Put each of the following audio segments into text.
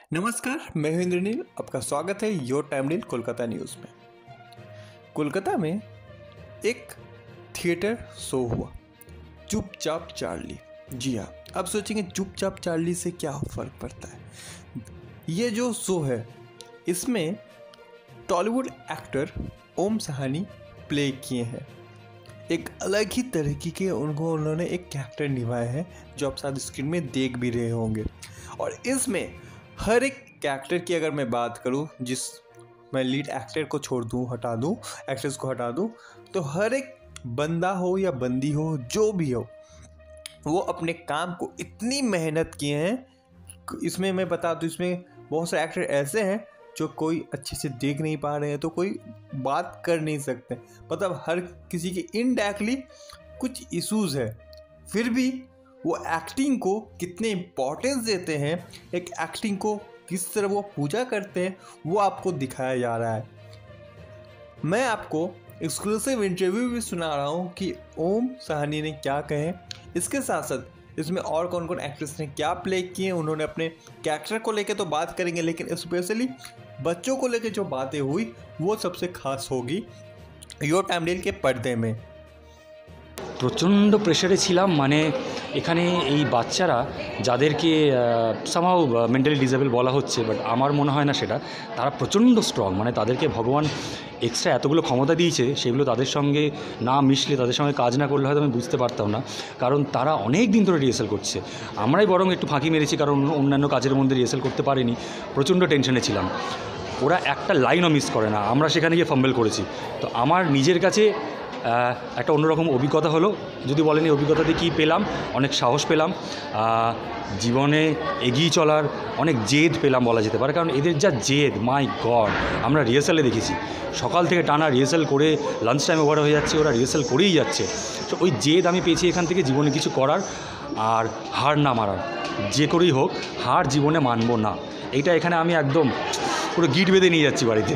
नमस्कार, मैं हूं इंद्रनील। आपका स्वागत है योर टाइमलील कोलकाता न्यूज़ में। कोलकाता में एक थिएटर शो हुआ, चुपचाप चार्ली। जी हाँ, आप सोचेंगे चुपचाप चार्ली से क्या फ़र्क पड़ता है। ये जो शो है इसमें टॉलीवुड एक्टर ओम साहनी प्ले किए हैं। एक अलग ही तरीके के उन्होंने एक कैरेक्टर निभाया है जो आप शायद स्क्रीन में देख भी रहे होंगे। और इसमें हर एक कैरेक्टर की अगर मैं बात करूं, मैं लीड एक्टर को छोड़ दूं, हटा दूं, एक्ट्रेस को हटा दूं, तो हर एक बंदा हो या बंदी हो, जो भी हो, वो अपने काम को इतनी मेहनत किए हैं। इसमें मैं बता दूं, इसमें बहुत सारे एक्टर ऐसे हैं जो कोई अच्छे से देख नहीं पा रहे हैं, तो कोई बात कर नहीं सकते। मतलब हर किसी के इनडायरेक्टली कुछ इश्यूज़ है, फिर भी वो एक्टिंग को कितने इम्पोर्टेंस देते हैं, एक एक्टिंग को किस तरह वो पूजा करते हैं, वो आपको दिखाया जा रहा है। मैं आपको एक्सक्लूसिव इंटरव्यू भी सुना रहा हूँ कि ओम साहनी ने क्या कहे। इसके साथ साथ इसमें और कौन कौन एक्ट्रेस ने क्या प्ले किए, उन्होंने अपने कैरेक्टर को लेकर तो बात करेंगे, लेकिन स्पेशली बच्चों को लेकर जो बातें हुई वो सबसे खास होगी योर टाइमलील के पर्दे में। প্রচণ্ড প্রেশারে ছিলাম, মানে এখানে এই বাচ্চারা যাদেরকে সামহাউ মেন্টালি ডিসেবল বলা হচ্ছে, বাট আমার মনে হয় না সেটা। তারা প্রচণ্ড স্ট্রং, মানে তাদেরকে ভগবান এক্সট্রা এতগুলো ক্ষমতা দিয়েছে, সেগুলো তাদের সঙ্গে না মিশলে, তাদের সঙ্গে কাজ না করলে হয়তো আমি বুঝতে পারতাম না। কারণ তারা অনেক দিন ধরে রিহার্সাল করছে, আমরাই বরং একটু ফাঁকি মেরেছি, কারণ অন্যান্য কাজের মধ্যে রিহার্সাল করতে পারিনি, প্রচণ্ড টেনশনে ছিলাম। ওরা একটা লাইনও মিস করে না, আমরা সেখানে গিয়ে ফাম্বেল করেছি। তো আমার নিজের কাছে একটা অন্যরকম অভিজ্ঞতা হলো। যদি বলেন এই অভিজ্ঞতাতে কী পেলাম, অনেক সাহস পেলাম, জীবনে এগিয়ে চলার অনেক জেদ পেলাম বলা যেতে পারে। কারণ এদের যা জেদ, মাই গড, আমরা রিহার্সালে দেখেছি সকাল থেকে টানা রিহার্সাল করে লাঞ্চ টাইম ওভার হয়ে যাচ্ছে, ওরা রিহার্সাল করেই যাচ্ছে। তো ওই জেদ আমি পেয়েছি এখান থেকে, জীবনে কিছু করার আর হার না মারার। যে করেই হোক হার জীবনে মানবো না, এইটা এখানে আমি একদম পুরো গিট বেঁধে নিয়ে যাচ্ছি বাড়িতে।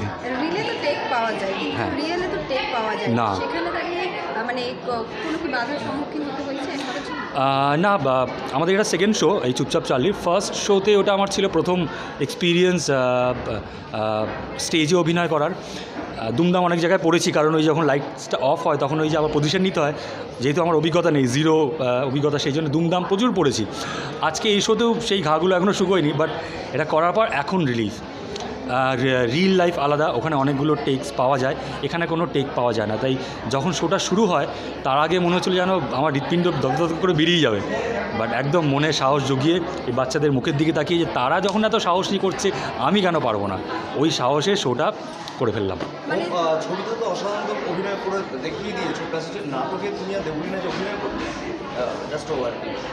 হ্যাঁ, না না, আমাদের এটা সেকেন্ড শো, এই চুপচাপ চার্লির। ফার্স্ট শোতে ওটা আমার ছিল প্রথম এক্সপিরিয়েন্স স্টেজে অভিনয় করার। দুমদাম অনেক জায়গায় পড়েছি, কারণ ওই যখন লাইটসটা অফ হয় তখন ওই যে আবার পজিশন নিতে হয়, যেহেতু আমার অভিজ্ঞতা নেই, জিরো অভিজ্ঞতা, সেই জন্য দুমদাম প্রচুর পড়েছি। আজকে এই শোতেও সেই ঘাগুলো এখনও শুকোয়নি, বাট এটা করার পর এখন রিলিফ। রিল লাইফ আলাদা, ওখানে অনেকগুলো টেক্স পাওয়া যায়, এখানে কোনো টেক পাওয়া যায় না। তাই যখন শোটা শুরু হয় তার আগে মনে হচ্ছিল যেন আমার হৃৎপিণ্ড দগদগ করে বেরিয়ে যাবে, বাট একদম মনে সাহস জুগিয়ে এই বাচ্চাদের মুখের দিকে তাকিয়ে যে তারা যখন এত সাহসই করছে, আমি কেন পারবো না, ওই সাহসে শোটা করে ফেললাম। ছবিতে তো অসাধারণ অভিনয় করে দেখিয়ে দিয়েছো, নাটকে তুমি আর দেবলীনা যে অভিনয় করতে জাস্ট ওভার,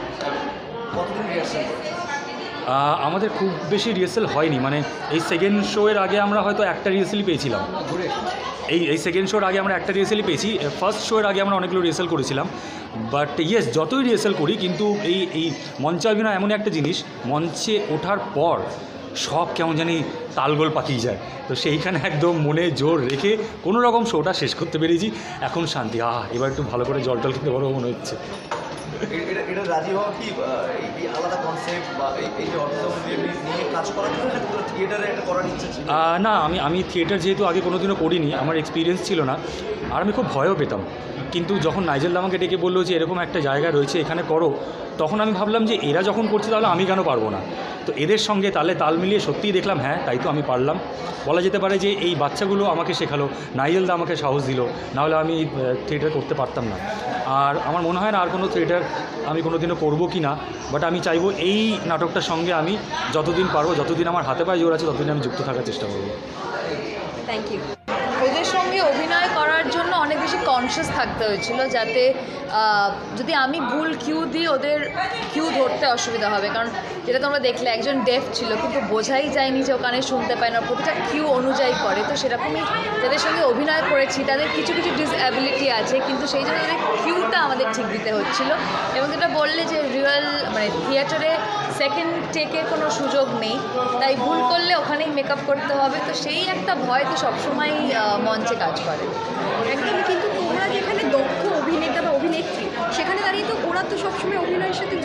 কতদিন রিহার্সাল করছো? আমাদের খুব বেশি রিহার্সাল হয়নি, মানে এই সেকেন্ড শোয়ের আগে আমরা হয়তো একটা রিহার্সালই পেয়েছিলাম। এই সেকেন্ড শোর আগে আমরা একটা রিহার্সালই পেয়েছি, ফার্স্ট শোয়ের আগে আমরা অনেকগুলো রিহার্সাল করেছিলাম। বাট ইয়েস, যতই রিহার্সাল করি, কিন্তু এই মঞ্চাভিনয় এমন একটা জিনিস, মঞ্চে ওঠার পর সব কেমন জানি তালগোল পাকিয়ে যায়। তো সেইখানে একদম মনে জোর রেখে কোনো রকম শোটা শেষ করতে পেরেছি, এখন শান্তি। এবার একটু ভালো করে জল টল খেতে পারবো মনে হচ্ছে। এটা রাজি হওয়া কি এই আলাদা কনসেপ্ট বা এই যে নিয়ে কাজ করার জন্য থিয়েটারে এটা করার ইচ্ছে ছিল? না, আমি থিয়েটার যেহেতু আগে কোনো দিনও করিনি, আমার এক্সপিরিয়েন্স ছিল না, আর আমি খুব ভয়ও পেতাম। কিন্তু যখন নাইজেল আমাকে ডেকে বললো যে এরকম একটা জায়গা রয়েছে, এখানে করো, তখন আমি ভাবলাম যে এরা যখন করছে তাহলে আমি কেন পারবো না। তো এদের সঙ্গে তাল মিলিয়ে সত্যিই দেখলাম হ্যাঁ, তাই তো আমি পারলাম। বলা যেতে পারে যে এই বাচ্চাগুলো আমাকে শেখালো, নাইজেলদা আমাকে সাহস দিল, নাহলে আমি থিয়েটার করতে পারতাম না। আর আমার মনে হয় না আর কোনো থিয়েটার আমি কোনো দিনও করবো কি না, বাট আমি চাইবো এই নাটকটার সঙ্গে আমি যতদিন পারবো, যতদিন আমার হাতে পায়ে জোর আছে, ততদিন আমি যুক্ত থাকার চেষ্টা করবো। Thank you. ওদের সঙ্গে অভিনয় করার জন্য অনেক বেশি কনসিয়াস থাকতে হয়েছিল, যাতে যদি আমি ভুল কিউ দিই ওদের কিউ ধরতে অসুবিধা হবে। কারণ যেটা তোমরা দেখলে, একজন ডেফ ছিল কিন্তু বোঝাই যায়নি যে ওখানে শুনতে পায় না, প্রতিটা কিউ অনুযায়ী করে। তো সেরকমই যাদের সঙ্গে অভিনয় করেছি তাদের কিছু কিছু ডিসএবিলিটি আছে, কিন্তু সেই জন্য তাদের কিউটা আমাদের ঠিক দিতে হচ্ছিলো। এবং যেটা বললে যে রিয়েল মানে থিয়েটারে সেকেন্ড টেকের কোনো সুযোগ নেই, তাই ভুল করলে ওখানেই মেকআপ করতে হবে। তো সেই একটা ভয় তো সবসময় মঞ্চে কাজ করে। একদমই। কিন্তু তোমরা যেখানে দক্ষ অভিনেতা বা অভিনেত্রী, সেখানে দাঁড়িয়ে তো ওরা তো সবসময় অভিনয়ের সাথে যুক্ত নয়,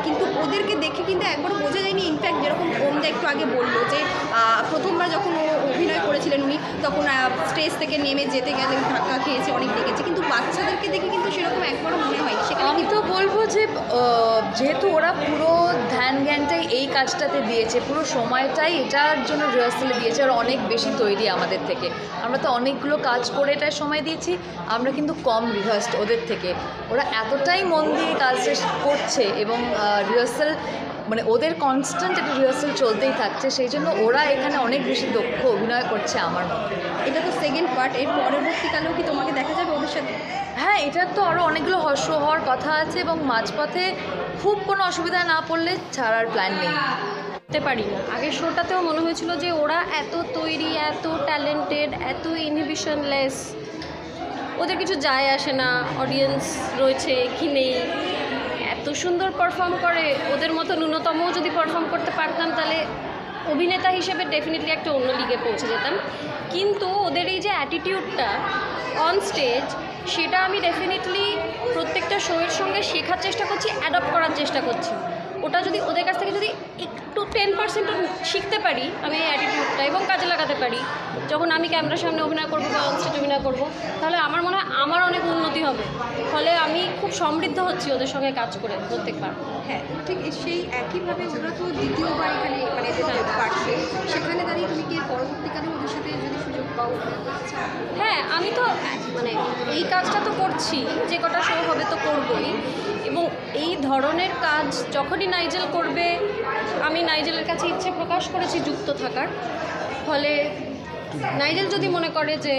কিন্তু ওদেরকে দেখে কিন্তু একবারও বোঝা যায়নি। ইনফ্যাক্ট যেরকম ওমদা একটু আগে বললো যে প্রথমবার যখন ও অভিনয় করেছিলেন উনি, তখন স্টেজ থেকে নেমে যেতে গেলে ধাক্কা খেয়েছে, অনেক লেগেছে, কিন্তু বাচ্চাদেরকে দেখে কিন্তু সেরকম একবারও মনে হয়নি। সেখানে আমি তো বলবো যে যেহেতু ওরা পুরো ধ্যান জ্ঞানটাই এই কাজটাতে দিয়েছে, পুরো সময়টাই এটার জন্য রিহার্সালে দিয়েছে, আর অনেক বেশি তৈরি আমাদের থেকে। আমরা তো অনেকগুলো কাজ করে এটার সময় দিয়েছি, আমরা কিন্তু কম রিহার্সড ওদের থেকে। ওরা এতটাই মন দিয়ে কাজটা করছে এবং রিহার্সাল মানে ওদের কনস্ট্যান্ট একটা রিহার্সাল চলতেই থাকছে, সেই জন্য ওরা এখানে অনেক বেশি দক্ষ অভিনয় করছে আমার মতে। এটা তো সেকেন্ড পার্ট, এর পরবর্তীকালেও কি তোমাকে দেখা যাবে ওদের সাথে? হ্যাঁ, এটার তো আরও অনেকগুলো শো হওয়ার কথা আছে এবং মাঝপথে খুব কোনো অসুবিধা না পড়লে ছাড়ার প্ল্যান নেই। করতে পারি না। আগের শোটাতেও মনে হয়েছিল যে ওরা এত তৈরি, এত ট্যালেন্টেড, এত ইনহিবিশনলেস, ওদের কিছু যায় আসে না অডিয়েন্স রয়েছে কি নেই, এত সুন্দর পারফর্ম করে। ওদের মতো ন্যূনতমও যদি পারফর্ম করতে পারতাম তাহলে অভিনেতা হিসেবে ডেফিনেটলি একটা অন্য লিগে পৌঁছে যেতাম। কিন্তু ওদের এই যে অ্যাটিটিউডটা অন স্টেজ, সেটা আমি ডেফিনেটলি প্রত্যেকটা শোয়ের সঙ্গে শেখার চেষ্টা করছি, অ্যাডপ্ট করার চেষ্টা করছি। ওটা যদি ওদের কাছ থেকে যদি একটু 10% শিখতে পারি আমি এই অ্যাটিটিউডটা এবং কাজে লাগাতে পারি যখন আমি ক্যামেরার সামনে অভিনয় করবো বা অনস্টেজ অভিনয় করবো, তাহলে আমার মনে হয় আমার অনেক উন্নতি হবে। ফলে আমি খুব সমৃদ্ধ হচ্ছি ওদের সঙ্গে কাজ করে প্রত্যেকবার। হ্যাঁ, ঠিক সেই একইভাবে ওরা তো দ্বিতীয়বার এখানে মানে পারছে, সেখানে দাঁড়িয়ে তুমি কি পরবর্তীকালে ওদের সাথে যদি সুযোগ পাও? হ্যাঁ, আমি তো মানে এই কাজটা তো করছি, যে কটা শো হবে তো করবই, এবং এই ধরনের কাজ যখনই নাইজেল করবে আমি নাইজেলের কাছে ইচ্ছে প্রকাশ করেছি যুক্ত থাকার। ফলে নাইজেল যদি মনে করে যে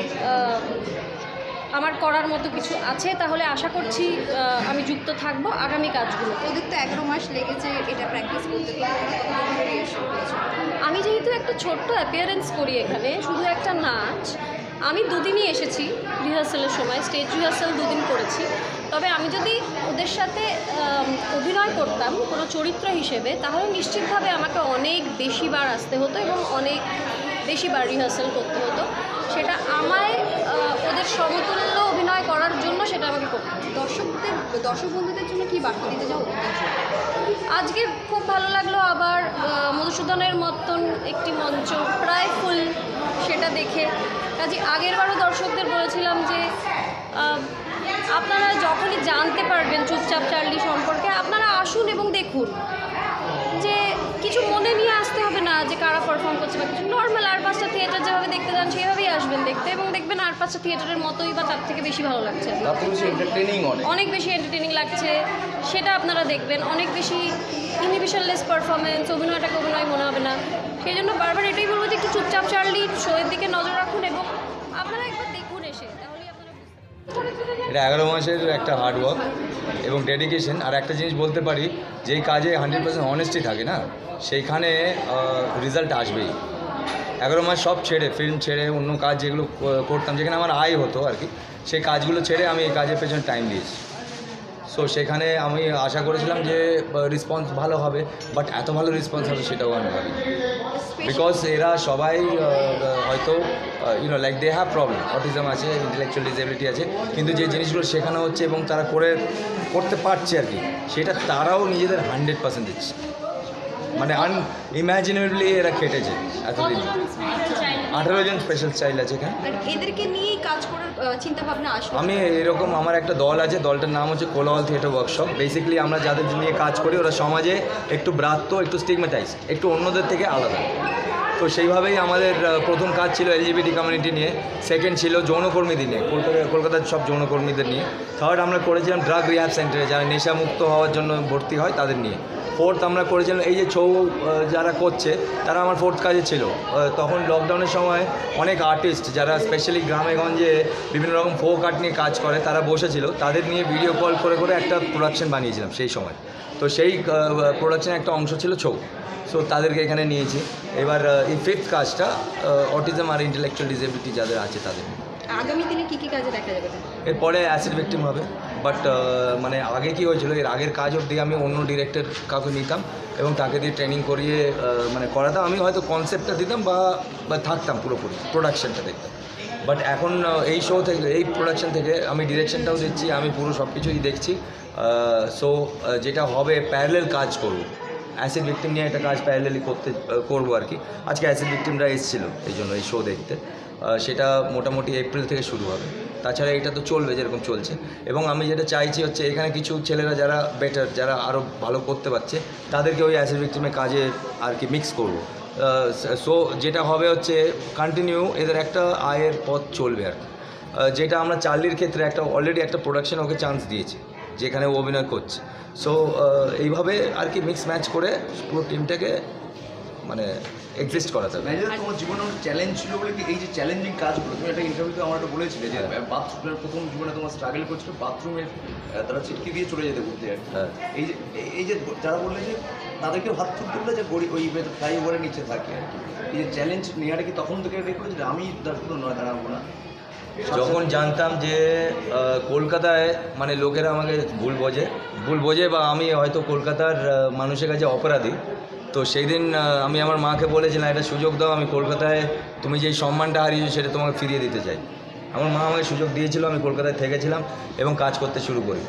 আমার করার মতো কিছু আছে, তাহলে আশা করছি আমি যুক্ত থাকবো আগামী কাজগুলো। ওদের তো 11 মাস লেগেছে এটা প্র্যাকটিস করতে। আমি যেহেতু একটা ছোট্ট অ্যাপিয়ারেন্স করি এখানে, শুধু একটা নাচ, আমি দুদিনই এসেছি রিহার্সালের সময়, স্টেজ রিহার্সাল 2 দিন করেছি। তবে আমি যদি ওদের সাথে অভিনয় করতাম কোনো চরিত্র হিসেবে, তাহলে নিশ্চিতভাবে আমাকে অনেক বেশিবার আসতে হতো এবং অনেক বেশিবার রিহার্সাল করতে হতো। সেটা আমায় ওদের সমতুল্য অভিনয় করার জন্য সেটা আমাকে করতে হতো। দর্শক বন্ধুদের জন্য কি বার্তা দিতে চাও? আজকে খুব ভালো লাগলো আবার মধুসূদনের মতন একটি মঞ্চ প্রায় ফুল, সেটা দেখে। কাজে আগেরবারও দর্শকদের বলেছিলাম যে আপনারা যখনই জানতে পারবেন চুপচাপ চার্লি সম্পর্কে, আপনারা আসুন এবং দেখুন, যে কিছু মনে নিয়ে আসতে হবে না যে কারা পারফর্ম করছে বা কিছু। নর্মাল আর 5টা থিয়েটার যেভাবে দেখতে যান সেভাবেই আসবেন দেখতে, এবং দেখবেন আর 5টা থিয়েটারের মতোই বা তার থেকে বেশি ভালো লাগছে, অনেক বেশি এন্টারটেনিং লাগছে, সেটা আপনারা দেখবেন। অনেক বেশি ইনহিবিশনলেস পারফরমেন্স, অভিনয়টাকে অভিনয় মনে হবে না। সেই জন্য বারবার এটাই বলবো যে একটু চুপচাপ চার্লি শোয়ের দিকে নজর রাখুন এবং আপনারা একবার দেখুন এসে, তাহলেই আপনারা এটা 11 মাসের একটা হার্ডওয়ার্ক এবং ডেডিকেশন। আর একটা জিনিস বলতে পারি, যেই কাজে 100% অনেস্টি থাকে না, সেইখানে রেজাল্ট আসবেই। 11 মাস সব ছেড়ে, ফিল্ম ছেড়ে, অন্য কাজ যেগুলো করতাম, যেখানে আমার আয় হতো আর কি, সেই কাজগুলো ছেড়ে আমি এই কাজের পেছনে টাইম দিয়েছি। সো সেখানে আমি আশা করেছিলাম যে রেসপন্স ভালো হবে, বাট এত ভালো রেসপন্স হবে সেটাও আমি ভাবি, বিকজ এরা সবাই হয়তো like they have problem, autism আছে, ইন্টেলেকচুয়াল ডিসেবিলিটি আছে, কিন্তু যে জিনিসগুলো শেখানো হচ্ছে এবং তারা করতে পারছে আর কি, সেটা তারাও নিজেদের 100% দিচ্ছে। মানে আনইম্যাজিনেবলি এরা খেটেছে এতদিন। 18 জন স্পেশাল চাইল্ড আছে এখানে। এদেরকে নিয়েই কাজ করার চিন্তা ভাবনা আসবে। আমি এরকম, আমার একটা দল আছে, দলটার নাম হচ্ছে কোলাহল থিয়েটার ওয়ার্কশপ। বেসিক্যালি আমরা যাদের নিয়ে কাজ করি ওরা সমাজে একটু ব্রাত্য, একটু স্টিগমাটাইজ, একটু অন্যদের থেকে আলাদা। তো সেইভাবেই আমাদের প্রথম কাজ ছিল LGBT কমিউনিটি নিয়ে, সেকেন্ড ছিল যৌনকর্মীদের নিয়ে, কলকাতার সব যৌনকর্মীদের নিয়ে, থার্ড আমরা করেছিলাম ড্রাগ রিহ্যাব সেন্টারে যারা নেশামুক্ত হওয়ার জন্য ভর্তি হয় তাদের নিয়ে, ফোর্থ আমরা করেছিলাম এই যে ছৌ যারা করছে তারা আমার ফোর্থ কাজে ছিল। তখন লকডাউনের সময় অনেক আর্টিস্ট যারা স্পেশালি গ্রামে গঞ্জে বিভিন্ন রকম ফোক আর্ট নিয়ে কাজ করে তারা বসেছিল, তাদের নিয়ে ভিডিও কল করে করে একটা প্রোডাকশন বানিয়েছিলাম সেই সময়। তো সেই প্রোডাকশনের একটা অংশ ছিল ছৌ। সো তাদেরকে এখানে নিয়েছি। এবার এই ফিফথ কাজটা অটিজম আর ইন্টেলেকচুয়াল ডিসেবিলিটি যাদের আছে তাদের। আগামী দিনে কী কী কাজে দেখা যাবে? এরপরে অ্যাসিড ভিকটিম হবে, বাট মানে আগে কি হয়েছিল, এর আগের কাজ অবধি আমি অন্য ডিরেক্টর কাউকে নিতাম এবং তাকে দিয়ে ট্রেনিং করিয়ে মানে করাতাম। আমি হয়তো কনসেপ্টটা দিতাম বা থাকতাম পুরোপুরি, প্রোডাকশনটা দেখতাম। বাট এখন এই শো থেকে, এই প্রোডাকশন থেকে আমি ডিরেকশনটাও দিচ্ছি, আমি পুরো সব কিছুই দেখছি। সো যেটা হবে প্যারালেল কাজ করব, অ্যাসিড ভিকটিম নিয়ে একটা কাজ প্যারালেলি করবো আর কি। আজকে অ্যাসিড ভিকটিমরা এসেছিল এই জন্য এই শো দেখতে, সেটা মোটামুটি এপ্রিল থেকে শুরু হবে। তাছাড়া এটা তো চলবে যেরকম চলছে। এবং আমি যেটা চাইছি হচ্ছে এখানে কিছু ছেলেরা যারা বেটার, যারা আরও ভালো করতে পারছে, তাদেরকে ওই অ্যাসিড ভিকটিমের কাজে আর কি মিক্স করবো। সো যেটা হবে হচ্ছে কন্টিনিউ এদের একটা আয়ের পথ চলবে আর কি। যেটা আমরা চার্লির ক্ষেত্রে একটা অলরেডি একটা প্রোডাকশন ওকে চান্স দিয়েছি, যেখানে ও অভিনয় করছে। সো এইভাবে আর কি মিক্স ম্যাচ করে পুরো টিমটাকে মানে এক্সিস্ট করাতে হবে। ম্যানেজার তোমার জীবনে অনেক চ্যালেঞ্জ ছিল বলে কি এই যে চ্যালেঞ্জিং কাজগুলো, তুমি একটা ইন্টারভিউতে আমার একটা বলেছিলে যে বাথরুমের প্রথম জীবনে তোমার স্ট্রাগল করছিল বাথরুমে তারা চিটকে দিয়ে চলে যেতে ঘুরতে আর কি। হ্যাঁ। এই যে যারা বললে যে তাদেরকে হাত তুলতে বললে যে গরিব ওই ফ্লাইওভারের নিচে থাকে আর কি, এই যে চ্যালেঞ্জ নেওয়াটা কি তখন থেকে রেখে যে আমি দাঁড়াবো নয় দাঁড়াবো না? যখন জানতাম যে কলকাতায় মানে লোকেরা আমাকে ভুল বোঝে বা আমি হয়তো কলকাতার মানুষের কাছে অপরাধী, তো সেই দিন আমি আমার মাকে বলেছিলাম একটা সুযোগ দাও, আমি কলকাতায় তুমি যেই সম্মানটা হারিয়েছো সেটা তোমাকে ফিরিয়ে দিতে চাই। আমার মা আমাকে সুযোগ দিয়েছিল, আমি কলকাতায় থেকেছিলাম এবং কাজ করতে শুরু করি।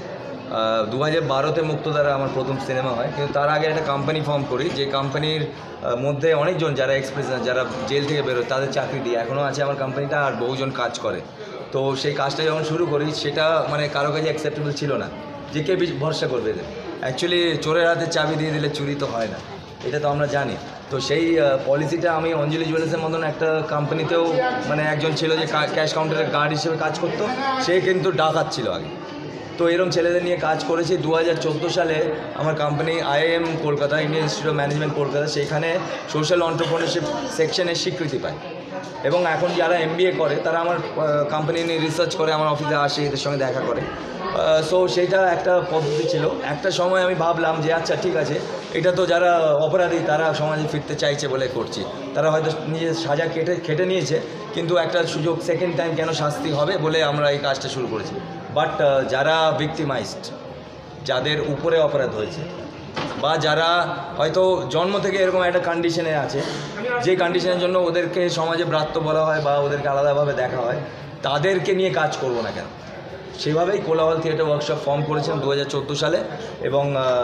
2012-তে মুক্তধারা আমার প্রথম সিনেমা হয়, কিন্তু তার আগে একটা কোম্পানি ফর্ম করি, যে কোম্পানির মধ্যে অনেকজন যারা এক্সপ্রেশন, যারা জেল থেকে বেরোয় তাদের চাকরি দিই, এখনও আছে আমার কোম্পানিটা, আর বহুজন কাজ করে। তো সেই কাজটা যখন শুরু করি সেটা মানে কারো কাছে অ্যাকসেপ্টেবল ছিল না, যে কে ভরসা করবে এদের। অ্যাকচুয়ালি চোরের হাতে চাবি দিয়ে দিলে চুরি তো হয় না, এটা তো আমরা জানি। তো সেই পলিসিটা আমি অঞ্জলি জুয়েলার্সের মতন একটা কোম্পানিতেও মানে একজন ছিল যে ক্যাশ কাউন্টারের গার্ড হিসেবে কাজ করতো, সে কিন্তু ডাকাত ছিল আগে। তো এরকম ছেলেদের নিয়ে কাজ করেছি। 2014 সালে আমার company IIM Kolkata, Indian institute of management Kolkata, সেখানে সোশ্যাল এন্টারপ্রেনারশিপ সেকশনের স্বীকৃতি পায়। এবং এখন যারা MBA করে তারা আমার কোম্পানি নিয়ে রিসার্চ করে আমার অফিসে আসে, এদের সঙ্গে দেখা করে। সো সেইটা একটা পদ্ধতি ছিল। একটা সময় আমি ভাবলাম যে আচ্ছা ঠিক আছে, এটা তো যারা অপরাধী তারা সমাজে ফিরতে চাইছে বলে করছি, তারা হয়তো নিজের সাজা খেটে নিয়েছে, কিন্তু একটা সুযোগ সেকেন্ড টাইম কেন শাস্তি হবে বলে আমরা এই কাজটা শুরু করেছি। বাট যারা ভিক্টিমাইজড, যাদের উপরে অপরাধ হয়েছে, বা যারা হয়তো জন্ম থেকে এরকম একটা কন্ডিশনে আছে, যে কন্ডিশনের জন্য ওদেরকে সমাজে ব্রাত্য বলা হয় বা ওদেরকে আলাদাভাবে দেখা হয়, তাদেরকে নিয়ে কাজ করবো না কেন? সেভাবেই কোলাহল থিয়েটার ওয়ার্কশপ ফর্ম করেছিলাম 2014 সালে, এবং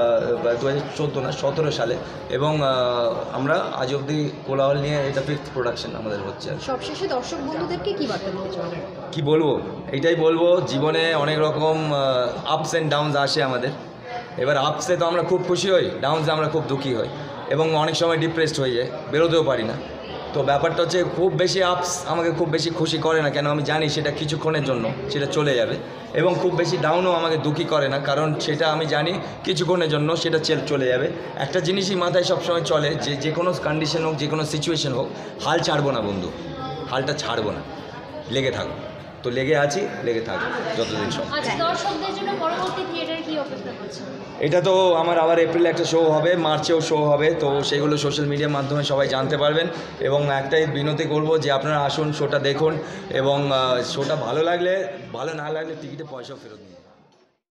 17 সালে, এবং আমরা আজ অবধি কোলাহল নিয়ে এটা 5th প্রোডাকশন আমাদের হচ্ছে। সবশেষে দর্শক বন্ধুদেরকে কি বার্তা দিতে চাও? কি বলবো, এটাই বলবো, জীবনে অনেক রকম আপস অ্যান্ড ডাউনস আসে আমাদের। এবার আপসে তো আমরা খুব খুশি হই, ডাউনসে আমরা খুব দুঃখী হই, এবং অনেক সময় ডিপ্রেসড হয়ে যায়, বেরোতেও পারি না। তো ব্যাপারটা হচ্ছে খুব বেশি আপস আমাকে খুব বেশি খুশি করে না, কেন আমি জানি সেটা কিছুক্ষণের জন্য, সেটা চলে যাবে। এবং খুব বেশি ডাউনও আমাকে দুঃখী করে না, কারণ সেটা আমি জানি কিছুক্ষণের জন্য সেটা চলে যাবে। একটা জিনিসই মাথায় সবসময় চলে, যে কোনো কন্ডিশন হোক, যে কোনো সিচুয়েশন হোক, হাল ছাড়বো না বন্ধু, হালটা ছাড়বো না, লেগে থাকবো। তো লেগে আছি, লেগে থাকবো যতদিন সব। দর্শকদের জন্য পরবর্তী থিয়েটারে কি অপেক্ষা করছে? এটা তো আমার আবার এপ্রিলে একটা শো হবে, মার্চেও শো হবে, তো সেগুলো সোশ্যাল মিডিয়ার মাধ্যমে সবাই জানতে পারবেন। এবং একটাই বিনতি করব যে আপনারা আসুন, শোটা দেখুন, এবং শোটা ভালো লাগলে, ভালো না লাগলে টিকিটে পয়সাও ফেরত নিন।